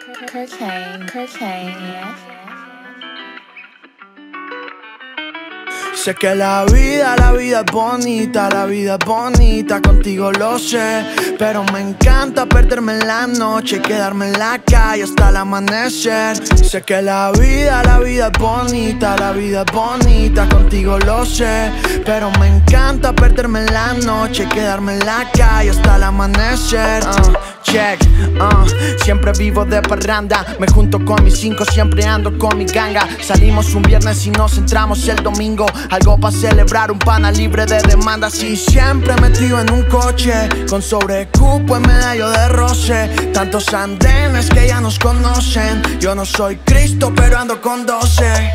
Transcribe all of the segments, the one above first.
Cocaine, yeah. Sé que la vida es bonita, la vida es bonita, contigo lo sé. Pero me encanta perderme en la noche y quedarme en la calle hasta el amanecer. Sé que la vida es bonita, la vida es bonita, contigo lo sé. Pero me encanta perderme en la noche y quedarme en la calle hasta el amanecer. Siempre vivo de parranda, me junto con mis 5, siempre ando con mi ganga. Salimos un viernes y nos entramos el domingo, algo para celebrar, un pana libre de demandas. Y siempre metido en un coche, con sobrecupo en medallo de roce. Tantos andenes que ya nos conocen. Yo no soy Cristo, pero ando con 12.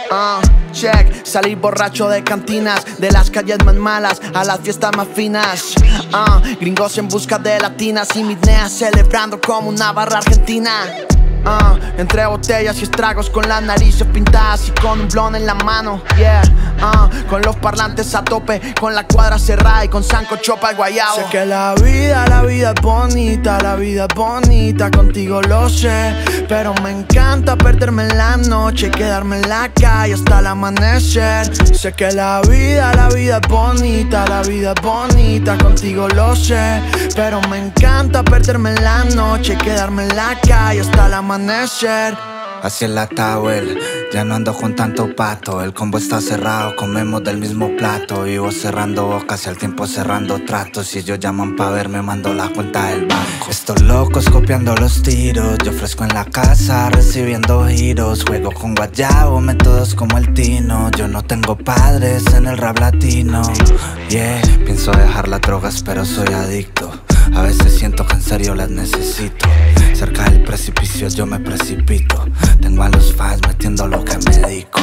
Salir borracho de cantinas, de las calles más malas a las fiestas más finas. Gringos en busca de latinas y mis neas celebrando como una barra argentina. Entre botellas y estragos, con las narices pintadas y con un blon en la mano, yeah. Con los parlantes a tope, con la cuadra cerrada y con sancocho pa'l guayabo. Sé que la vida es bonita, la vida es bonita, contigo lo sé. Pero me encanta perderme en la noche y quedarme en la calle hasta el amanecer. Sé que la vida es bonita, la vida es bonita, contigo lo sé. Pero me encanta perderme en la noche y quedarme en la calle hasta el amanecer. Así es la Tower, ya no ando con tanto pato. El combo está cerrado, comemos del mismo plato. Vivo cerrando bocas y al tiempo cerrando tratos. Si ellos llaman pa' verme, mando la cuenta del banco. Estos locos copiando los tiros, yo fresco en la casa recibiendo giros. Juego con guayabo, métodos como el Tino. Yo no tengo padres en el rap latino, yeah. Pienso dejar las drogas pero soy adicto. A veces siento que en serio las necesito. Cerca del precipicio yo me precipito. Tengo a los fans metiendo lo que me dedico.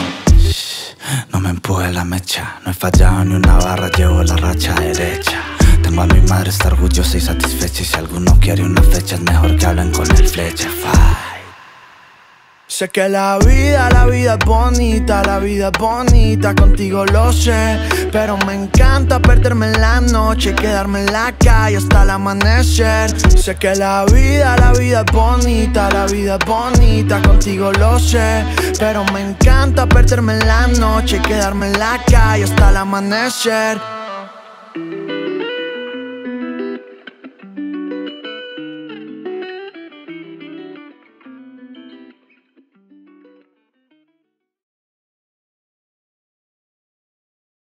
No me empuje la mecha, no he fallado ni una barra, llevo la racha derecha. Tengo a mi madre, está orgullosa y satisfecha. Y si alguno quiere una fecha es mejor que hablen con el flecha. Sé que la vida es bonita, la vida es bonita, contigo lo sé. Pero me encanta perderme en la noche y quedarme en la calle hasta el amanecer. Sé que la vida es bonita, la vida es bonita, contigo lo sé. Pero me encanta perderme en la noche y quedarme en la calle hasta el amanecer.